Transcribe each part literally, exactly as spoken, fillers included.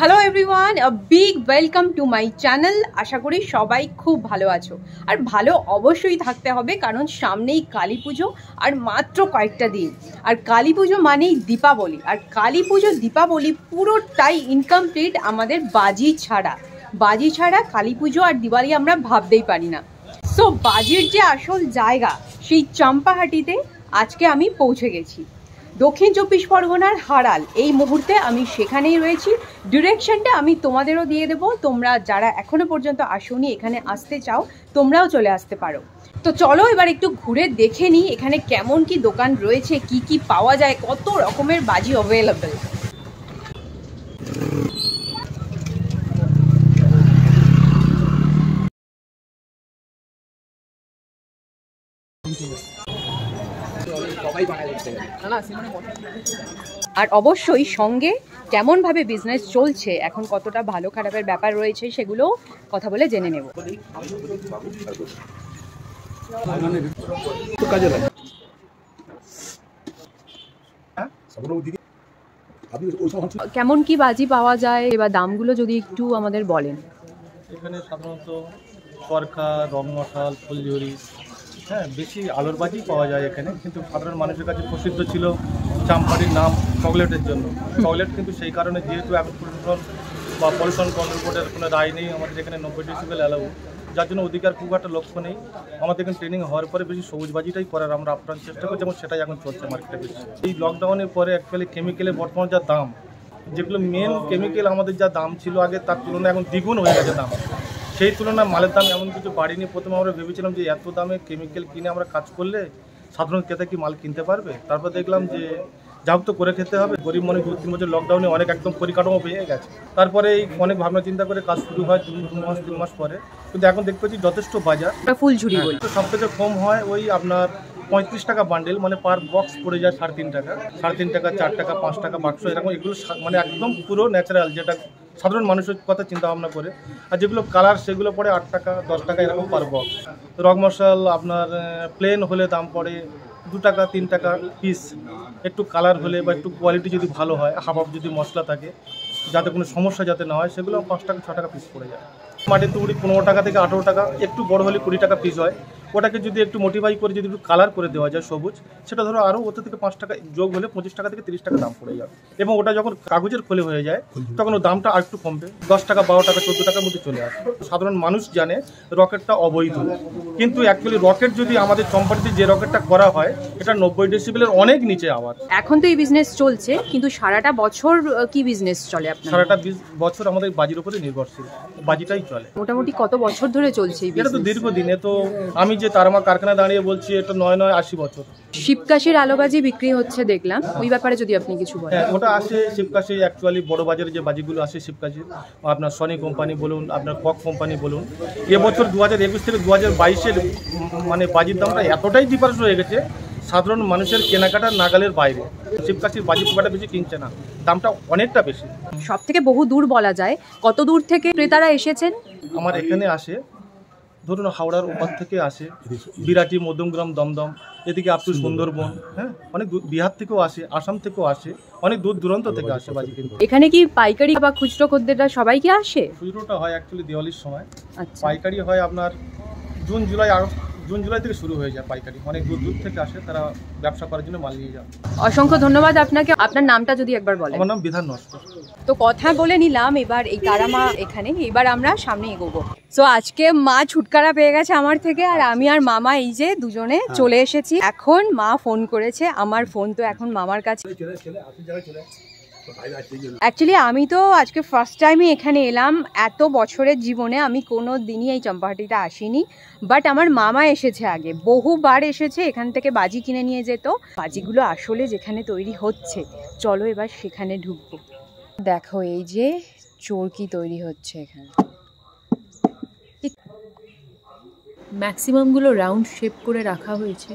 Hello everyone, a big welcome to my channel. আশা করি সবাই খুব ভালো আছো, আর ভালো অবশ্যই থাকতে হবে, কারণ সামনেই কালী পুজো আর মাত্র কয়েকটা দিন। আর কালী পুজো মানেই দীপাবলি, আর কালী পুজো দীপাবলি পুরোটাই ইনকমপ্লিট আমাদের বাজি ছাড়া। বাজি ছাড়া কালী পুজো আর দিওয়ালি আমরা ভাবতেই পারি না। সো বাজির যে আসল জায়গা, সেই চম্পাহাটিতে আজকে আমি পৌঁছে গেছি। দক্ষিণ চব্বিশ পরগনার হারাল, এই মুহূর্তে আমি সেখানেই রয়েছি। ডিরেকশনটা আমি তোমাদেরও দিয়ে দেবো, তোমরা যারা এখনো পর্যন্ত আসোনি, এখানে আসতে চাও, তোমরাও চলে আসতে পারো। তো চলো এবার একটু ঘুরে দেখে নিই এখানে কেমন কি দোকান রয়েছে, কি কি পাওয়া যায়, কত রকমের বাজি অ্যাভেলেবেল। আর অবশ্যই সঙ্গে কেমনভাবে বিজনেস চলছে, এখন কতটা ভালো খারাপের ব্যাপার রয়েছে, সেগুলো কথা বলে জেনে নেব। কেমন কি বাজি পাওয়া যায় বা দামগুলো যদি একটু আমাদের বলেন। এখানে সাধারণত সরকা, রং মশাল, ফুলঝুরি, হ্যাঁ বেশি আলোর বাজি পাওয়া যায় এখানে। কিন্তু সাধারণ মানুষের কাছে প্রসিদ্ধ ছিল চাম্পাহাটির নাম চকলেটের জন্য। চকলেট কিন্তু সেই কারণে, যেহেতু এখন প্রশাসন বা পলিউশন কন্ট্রোল বোর্ডের কোনো রায় নেই আমাদের এখানে নব্বই ডেসিবেল অ্যালাউ, যার জন্য অধিকার খুব একটা লক্ষ্য নেই। আমাদের এখানে ট্রেনিং হওয়ার পরে বেশি সবুজ বাজিটাই করার আমরা আপ্রাণ চেষ্টা করছি, এবং সেটাই এখন চলছে মার্কেটে বেশি। এই লকডাউনের পরে অ্যাকচুয়ালি কেমিক্যালের বর্তমান যা দাম, যেগুলো মেন কেমিক্যাল আমাদের যা দাম ছিল আগে, তার তুলনায় এখন দ্বিগুণ হয়ে গেছে দাম। সেই তুলনায় মালের দাম এমন কিছু বাড়িনি। প্রথমে আমরা ভেবেছিলাম যে এত দামে কেমিক্যাল কিনে আমরা কাজ করলে সাধারণ ক্রেতা কি মাল কিনতে পারবে। তারপর দেখলাম যে যা তো করে খেতে হবে। গরিব মানুষ দু তিন বছর লকডাউনে অনেক একদম পরিকাঠামো পেয়ে গেছে। তারপরে এই অনেক ভাবনা চিন্তা করে কাজ শুরু হয় দু মাস তিন মাস পরে, কিন্তু এখন দেখতে পাচ্ছি যথেষ্ট বাজার। ফুলঝুরি সব থেকে কম হয় ওই আপনার পঁয়ত্রিশ টাকা বান্ডেল, মানে পার বক্স পড়ে যায় সাড়ে তিন টাকা সাড়ে তিন টাকা চার টাকা পাঁচ টাকা বাক্স, এরকম এগুলো মানে একদম পুরো ন্যাচারাল, যেটা সাধারণ মানুষের কথা চিন্তা ভাবনা করে। আর যেগুলো কালার সেগুলো পড়ে আট টাকা দশ টাকা এরকম পার বক্স। রং মশাল আপনার প্লেন হলে দাম পড়ে দু টাকা তিন টাকা পিস। একটু কালার হলে বা একটু কোয়ালিটি যদি ভালো হয়, হাফ হাফ যদি মশলা থাকে, যাতে কোনো সমস্যা যাতে না হয়, সেগুলো পাঁচ টাকা ছ টাকা পিস পড়ে যায়। মাটির তুড়ি পনেরো টাকা থেকে আঠেরো টাকা, একটু বড় হলে কুড়ি টাকা পিস হয়। ওটাকে যদি একটু মোটিফাই করে যদি একটু কালার করে দেওয়া যায় সবুজ, সেটা ধরো আরও ওটা থেকে পাঁচ টাকা যোগ হলে পঁচিশ টাকা থেকে তিরিশ টাকা দাম পড়ে যাবে। এবং ওটা যখন কাগজের খোলে হয়ে যায় তখন ওর দামটা আর একটু কমবে, দশ টাকা বারো টাকা চোদ্দো টাকার মধ্যে চলে আসে। সাধারণ মানুষ জানে রকেটটা অবৈধ, কিন্তু অ্যাকচুয়ালি রকেট যদি আমাদের কোম্পানিতে যে রকেটটা করা হয়, এটা নব্বই ডেসিবেলের অনেক নিচে আওয়াজ। এখন তো এই বিজনেস চলছে, কিন্তু সারাটা বছর কি বিজনেস চলে আপনার? সারাটা বছর আমাদের বাজির উপরে নির্ভরশীল, বাজিটাই চলে। মোটামুটি কত বছর ধরে চলছে? এটা তো দীর্ঘদিনে, তো আমি যে তারামা কারখানা দাঁড়িয়ে বলছি, এটা নয় নয় আশি বছর। শিবকাশির আলোবাজি বিক্রি হচ্ছে দেখলাম, ওই ব্যাপারে যদি আপনি কিছু বলেন। হ্যাঁ, ওটা আসে শিবকাশি। অ্যাকচুয়ালি বড় বাজারে যে বাজিগুলো আসে শিবকাশির, আপনার সনি কোম্পানি বলুন, আপনার কক কোম্পানি বলুন, এবছর দু হাজার একুশ থেকে দু হাজার বাইশের মানে বাজির দামটা এতটাই ডিফারেন্স হয়ে গেছে, সাধারণ মানুষের কেনাকাটার নাগালের বাইরে। শিবকাশির বাজি খুব একটা বেশি কিনছে না, দামটা অনেকটা বেশি। সব থেকে বহু দূর বলা যায়, কত দূর থেকে ক্রেতারা এসেছেন? আমার এখানে আসে ধরুন হাওড়ার ওপার থেকে আসে, বিরাটি, মধ্যমগ্রাম, দমদম, এদিকে আপ টু সুন্দরবন, হ্যাঁ অনেক বিহার থেকেও আসে, আসাম থেকেও আসে, অনেক দূর দূরান্ত থেকে আসে বাজি কিনতে। এখানে কি পাইকারি বা খুচরো খদ্দেররা সবাই কি আসে? খুচরোটা হয় অ্যাকচুয়ালি দিওয়ালির সময়, আচ্ছা। পাইকারি হয় আপনার June July August June July থেকে শুরু হয়ে যায় পাইকারি। অনেক দূর দূর থেকে আসে, তারা ব্যবসা করার জন্য মাল নিয়ে যায়। অসংখ্য ধন্যবাদ আপনাকে। আপনার নামটা যদি একবার বলেন। আমার নাম বিধান নস্কর। তো কথা বলে নিলাম এবার এই তারামা এখানে, এবার আমরা সামনে এগোবো। সো আজকে মা ছুটকারা পেয়ে গেছে আমার থেকে, আর আমি আর মামা এই যে দুজনে চলে এসেছি। এখন মা ফোন করেছে, আমার ফোন তো এখন মামার কাছে। অ্যাকচুয়ালি আমি তো আজকে ফার্স্ট টাইমই এখানে এলাম। এত বছরের জীবনে আমি কোনো দিনই এই চম্পাহাটিতে আসিনি, বাট আমার মামা এসেছে আগে, বহুবার এসেছে, এখান থেকে বাজি কিনে নিয়ে যেত। বাজিগুলো আসলে যেখানে তৈরি হচ্ছে, চলো এবার সেখানে ঢুকবো। দেখো এই যে চরকি তৈরি হচ্ছে এখানে, ম্যাক্সিমামগুলো রাউন্ড শেপ করে রাখা হয়েছে,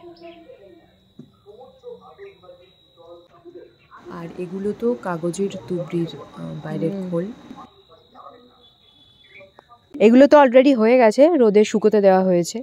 আর এগুলো তো কাগজের তুবড়ির বাইরের খোল। এগুলো তো অলরেডি হয়ে গেছে, রোদে শুকোতে দেওয়া হয়েছে।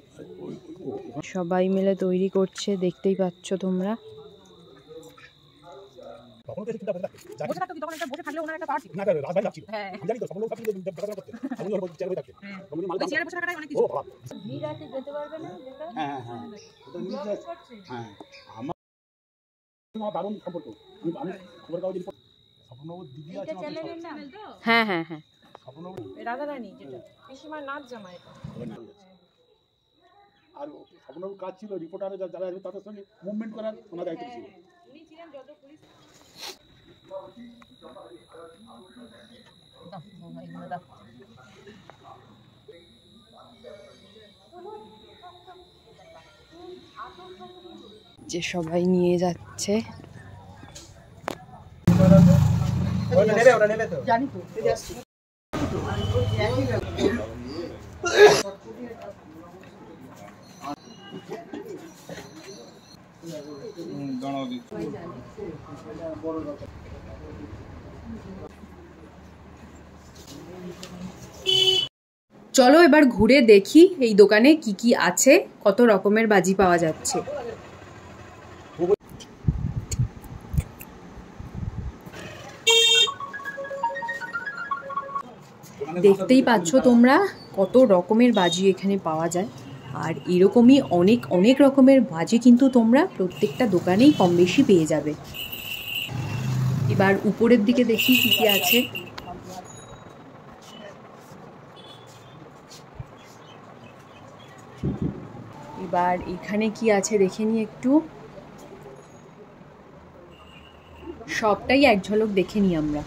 সবাই মিলে তৈরি করছে, দেখতেই পাচ্ছ তোমরা। বসে থাকতো কি তখন একটা বসে থাকলে ওনার একটা পাওয়ার ছিল না রাজবাড়ি যাচ্ছিল হ্যাঁ আমি জানি তো সব লোক থাকতে দেখাশোনা করতে আমি ওর চেয়ারে বসে থাকতে আমি মাল চেয়ারে বসে থাকাটাই অনেক কিছু ভিড় আছে যেতে পারবে না দেখা হ্যাঁ হ্যাঁ ওটা নিয়ে হ্যাঁ আমার দারুণ সম্পর্ক আমি আমি খবর কাগজে স্বপ্নবাবু দিদি আছে হ্যাঁ হ্যাঁ হ্যাঁ স্বপ্নবাবু রাধা রানী যেটা পিসিমার নাচ জামা এটা আর স্বপ্নবাবুর কাজ ছিল রিপোর্টারে যারা আসবে তাদের সঙ্গে মুভমেন্ট করার ওনার দায়িত্ব ছিল উনি ছিলেন যত পুলিশ যে সবাই নিয়ে যাচ্ছে জানি তো চলো এবার ঘুরে দেখি এই দোকানে কি কি আছে, কত রকমের বাজি পাওয়া যাচ্ছে। দেখতেই পাচ্ছ তোমরা কত রকমের বাজি এখানে পাওয়া যায়, আর এরকমই অনেক অনেক রকমের বাজি কিন্তু তোমরা প্রত্যেকটা দোকানেই কম বেশি পেয়ে যাবে। এবার উপরের দিকে দেখি কি কি আছে। এবার এখানে কি আছে দেখে নি একটু, সবটাই এক ঝলক দেখে নি আমরা।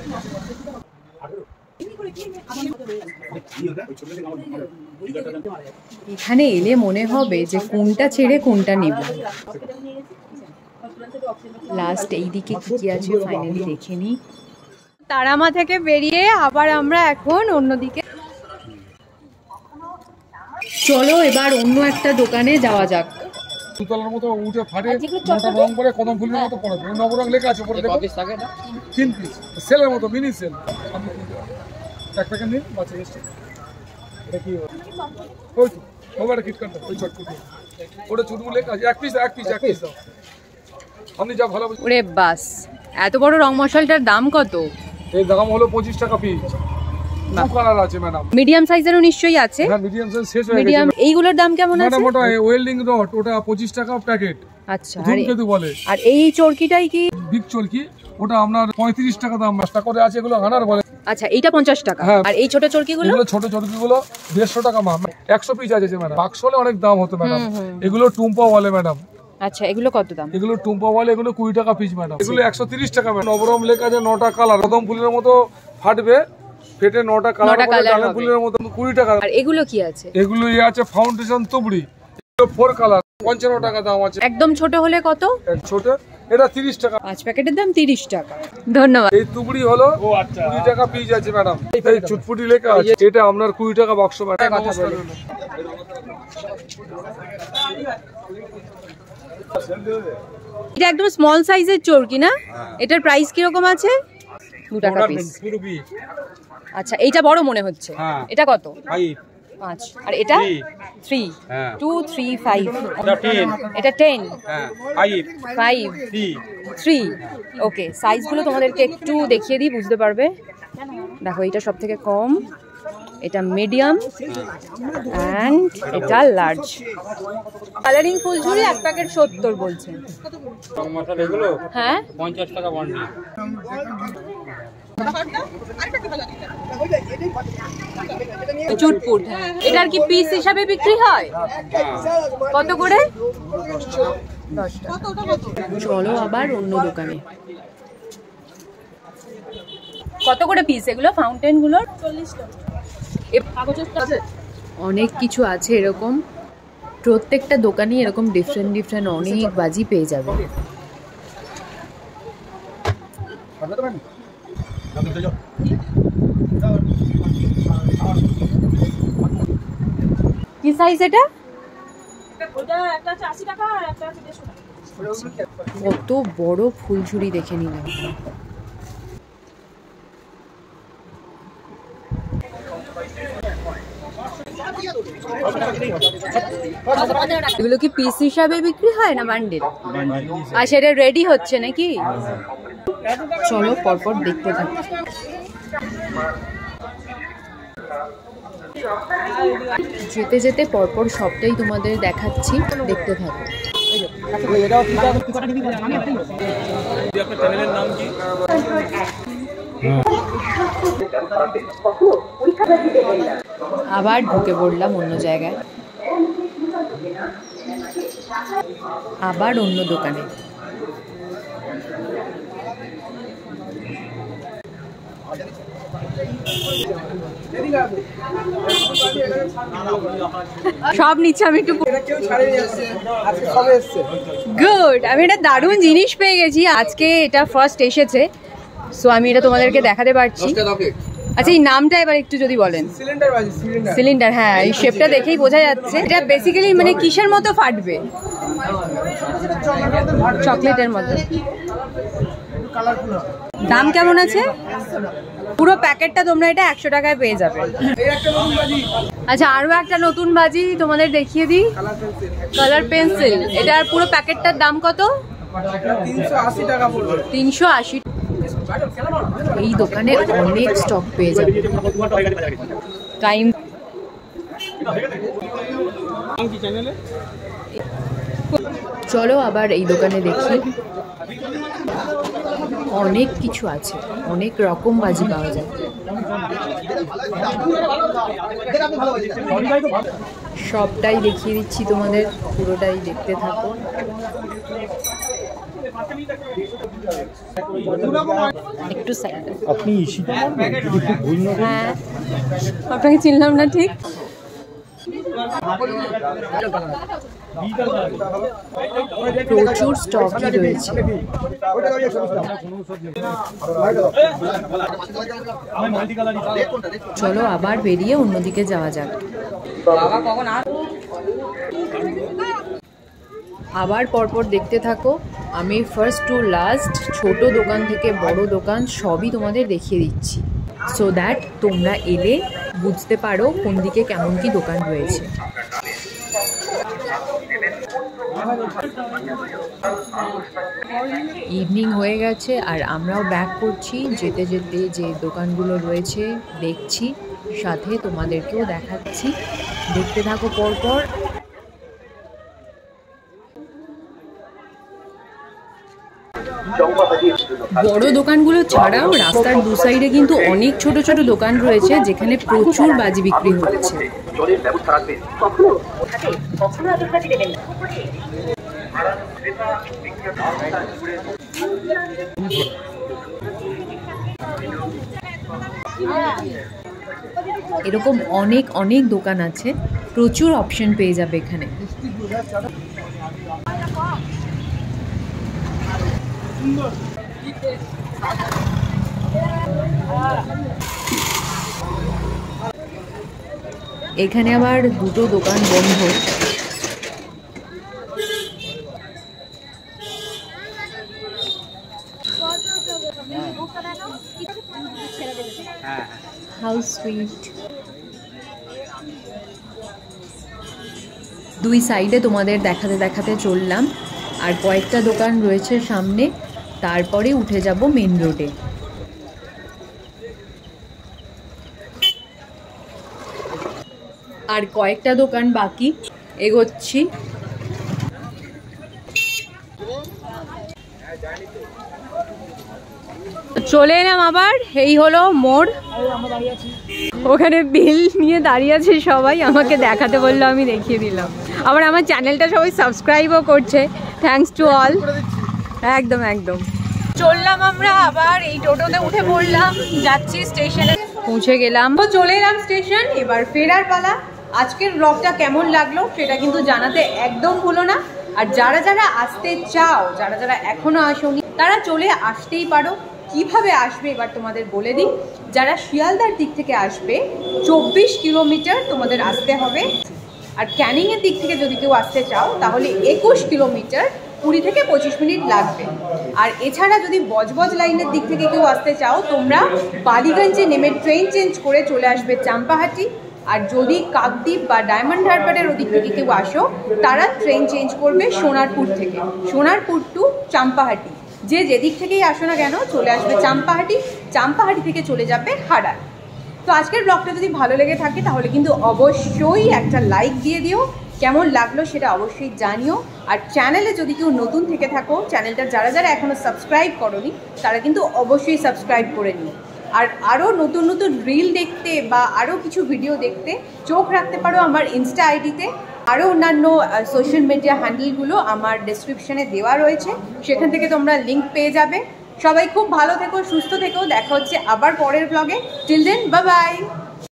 এখানে এলে মনে হবে যে কোনটা ছেড়ে কোনটা নেব। লাস্ট এইদিকে কি কি আছে ফাইনালি দেখে নি। তারামা থেকে বেরিয়ে আবার আমরা এখন অন্যদিকে, চলো এবার অন্য একটা দোকানে যাওয়া যাক। সুতলার মতো উঠে ফাটে মোটা রং করে কদম ফুলের মতো পড়ে নবরং লেখা আছে উপরে দেখো তিন পিস সেলের মতো মিনি সেল এক প্যাকেট নিন বাচ্চা এসছে। এটা কি ওই তো মোবাইল কিট কাটটা ওই চটকুটি ওটা চুটমু লেখা আছে এক পিস এক পিস এক পিস দাও আপনি যা ভালো। ওরে বাস, এত বড় রং মশলাটার দাম কত? এই দাম হলো পঁচিশ টাকা পিস। কালার আছে ম্যাডাম, মিডিয়াম সাইজেরও নিশ্চয়ই আছে। হ্যাঁ মিডিয়াম সাইজ শেষ হয়ে গেছে। মিডিয়াম এইগুলোর দাম কেমন আছে? মোটা ওয়েল্ডিং রড ওটা পঁচিশ টাকা প্যাকেট। আচ্ছা, ধূমকেতু বলে। আর এই চরকিটাই কি? বিগ চরকি, ওটা আপনার পঁয়ত্রিশ টাকা দাম। মাস্টা করে আছে এগুলো হানার বলে। আচ্ছা, এইটা পঞ্চাশ টাকা। আর এই ছোট চরকিগুলো? এগুলো ছোট চরকিগুলো দেড়শো টাকা মাম। একশো পিস আছে যে ম্যাডাম, বাক্স হলে অনেক দাম হতো ম্যাডাম। এগুলো টুম্পা বলে ম্যাডাম। আচ্ছা, এগুলো কত দাম? এগুলো টুম্পা বলে, এগুলো কুড়ি টাকা পিস ম্যাডাম। এগুলো একশো তিরিশ টাকা ম্যাডাম। নবরম লেখা আছে, নটা কালার, কদম ফুলের মতো ফাটবে, ফেটে নটা কালার ডালের ফুলের মতো কুড়ি টাকা। আর এগুলো কি আছে? এগুলো ইয়ে আছে ফাউন্ডেশন তুবড়ি, ফোর কালার, পঞ্চান্ন টাকা দাম আছে। একদম ছোট হলে কত? ছোট এটা তিরিশ টাকা। পাঁচ প্যাকেটের দাম তিরিশ টাকা। ধন্যবাদ। এই তুবড়ি হলো কুড়ি টাকা পিস আছে ম্যাডাম। এই চুটপুটি লেখা আছে, এটা আপনার কুড়ি টাকা বাক্স ম্যাডাম। এটা একদম স্মল সাইজের চরকি না? এটার প্রাইস কিরকম আছে? দু টাকা পিস। আচ্ছা, এইটা বড় মনে হচ্ছে। এটা কত? পাঁচ। আর এটা থ্রি টু থ্রি ফাইভ। এটা টেন ফাইভ থ্রি। ওকে, সাইজগুলো তোমাদেরকে একটু দেখিয়ে দিই, বুঝতে পারবে। দেখো, এটা সব থেকে কম, এটা মিডিয়াম, অ্যান্ড এটা লার্জ। কালারিং ফুলঝুরি এক প্যাকেট সত্তর বলছে। হ্যাঁ, পঞ্চাশ টাকা বান্ডিল। চুটপুট, এটার কি পিস হিসাবে বিক্রি হয়? কত করে? দশ টাকা। চলো আবার অন্য দোকানে। কত করে পিস এগুলো ফাউন্টেন গুলো? চল্লিশ টাকা। অনেক কিছু আছে এরকম, প্রত্যেকটা দোকানে এরকম ডিফারেন্ট ডিফারেন্ট অনেক বাজি পেয়ে যাবে। কি সাইজ এটা? কত বড় ফুলঝুরি দেখে নিলাম। এগুলো কি পিস হিসাবে বিক্রি হয় না বান্ডিল? আর সেটা রেডি হচ্ছে নাকি? চলো পরপর দেখতে থাকি। যেতে যেতে পরপর সবটাই তোমাদের দেখাচ্ছি, দেখতে থাকো। আবার ঢুকে পড়লাম অন্য জায়গায়, আবার অন্য দোকানে। সব নিচ্ছে, আমি একটু গুড। আমি এটা দারুণ জিনিস পেয়ে গেছি আজকে, এটা ফার্স্ট এসেছে, সো আমি এটা তোমাদেরকে দেখাতে পারছি। আচ্ছা এই নামটা এবার একটু যদি বলেন। সিলিন্ডার বাজি, সিলিন্ডার। হ্যাঁ এই শেপটা দেখেই বোঝা যাচ্ছে। এটা বেসিক্যালি মানে কিসের মতো ফাটবে? চকলেটের মতো। দাম কেমন আছে? পুরো প্যাকেটটা তোমরা এটা একশো টাকায় পেয়ে যাবে। আচ্ছা আরো একটা নতুন বাজি তোমাদের দেখিয়ে দিই, কালার পেন্সিল। এটার পুরো প্যাকেটটার দাম কত? তিনশো আশি। এই দোকানে অনেক স্টক পেয়ে যাবে। টাইম চলো আবার এই দোকানে দেখি, অনেক কিছু আছে, অনেক রকম বাজি পাওয়া যায়। সবটাই দেখিয়ে দিচ্ছি তোমাদের, পুরোটাই দেখতে থাকো। একটু আপনি ইশিতা হ্যাঁ আপনাকে চিনলাম না ঠিক। প্রচুর স্টকই রয়েছে। চলো আবার বেরিয়ে অন্যদিকে যাওয়া যাক। আবার পরপর দেখতে থাকো, আমি ফার্স্ট টু লাস্ট ছোট দোকান থেকে বড় দোকান সবই তোমাদের দেখিয়ে দিচ্ছি, সো দ্যাট তোমরা এলে বুঝতে পারো কোন দিকে কেমন কি দোকান রয়েছে। ইভিনিং হয়ে গেছে আর আমরাও ব্যাক করছি। যেতে যেতে যে দোকানগুলো রয়েছে দেখছি, সাথে তোমাদেরকেও দেখাচ্ছি, দেখতে থাকো পরপর। বড় দোকানগুলো ছাড়াও রাস্তার দু সাইডে কিন্তু অনেক ছোট ছোট দোকান রয়েছে যেখানে প্রচুর বাজি বিক্রি হচ্ছে। এরকম অনেক অনেক দোকান আছে, প্রচুর অপশন পেয়ে যাবে এখানে। এখানে আবার দুটো দোকান বন্ধ। How sweet. দুই সাইডে তোমাদের দেখাতে দেখাতে চললাম, আর কয়েকটা দোকান রয়েছে সামনে, তারপরে উঠে যাব মেন রোডে। আর কয়েকটা দোকান বাকি, এগোচ্ছি। চলে এলাম আবার, এই হলো মোড়। ওখানে বিল নিয়ে দাঁড়িয়ে আছে সবাই, আমাকে দেখাতে বললো, আমি দেখিয়ে দিলাম। আবার আমার চ্যানেলটা সবাই সাবস্ক্রাইবও করছে, থ্যাঙ্কস টু অল। একদম একদম চললাম আমরা আবার, এই টোটোতে উঠে পড়লাম, যাচ্ছি স্টেশনে। পৌঁছে গেলাম, তো চলে এলাম স্টেশন, এবার ফেরার পালা। আজকের ব্লগটা কেমন লাগলো সেটা কিন্তু জানাতে একদম ভুলো না। আর যারা যারা আসতে চাও, যারা যারা এখনো আসোনি, তারা চলে আসতেই পারো। কিভাবে আসবে এবার তোমাদের বলে দিই। যারা শিয়ালদার দিক থেকে আসবে, চব্বিশ কিলোমিটার তোমাদের আসতে হবে। আর ক্যানিংয়ের দিক থেকে যদি কেউ আসতে চাও তাহলে একুশ কিলোমিটার, কুড়ি থেকে পঁচিশ মিনিট লাগবে। আর এছাড়া যদি বজবজ লাইনের দিক থেকে কেউ আসতে চাও, তোমরা বালিগঞ্জে নেমে ট্রেন চেঞ্জ করে চলে আসবে চাম্পাহাটি। আর যদি কাকদ্বীপ বা ডায়মন্ড হারবারের ওদিক থেকে কেউ আসো, তারা ট্রেন চেঞ্জ করবে সোনারপুর থেকে, সোনারপুর টু চাম্পাহাটি। যে যেদিক থেকেই আসো না কেন চলে আসবে চাম্পাহাটি, চাম্পাহাটি থেকে চলে যাবে হাড়ার। তো আজকের ব্লগটা যদি ভালো লেগে থাকে তাহলে কিন্তু অবশ্যই একটা লাইক দিয়ে দিও, কেমন লাগলো সেটা অবশ্যই জানিও। আর চ্যানেলে যদি কেউ নতুন থেকে থাকো, চ্যানেলটা যারা যারা এখনও সাবস্ক্রাইব করোনি তারা কিন্তু অবশ্যই সাবস্ক্রাইব করে নিও। আর আরও নতুন নতুন রিল দেখতে বা আরও কিছু ভিডিও দেখতে চোখ রাখতে পারো আমার ইনস্টা আইডিতে। আরও অন্যান্য সোশ্যাল মিডিয়া হ্যান্ডেলগুলো আমার ডেসক্রিপশানে দেওয়া রয়েছে, সেখান থেকে তোমরা লিঙ্ক পেয়ে যাবে। সবাই খুব ভালো থেকো, সুস্থ থেকো, দেখা হচ্ছে আবার পরের ব্লগে। Till then, bye by.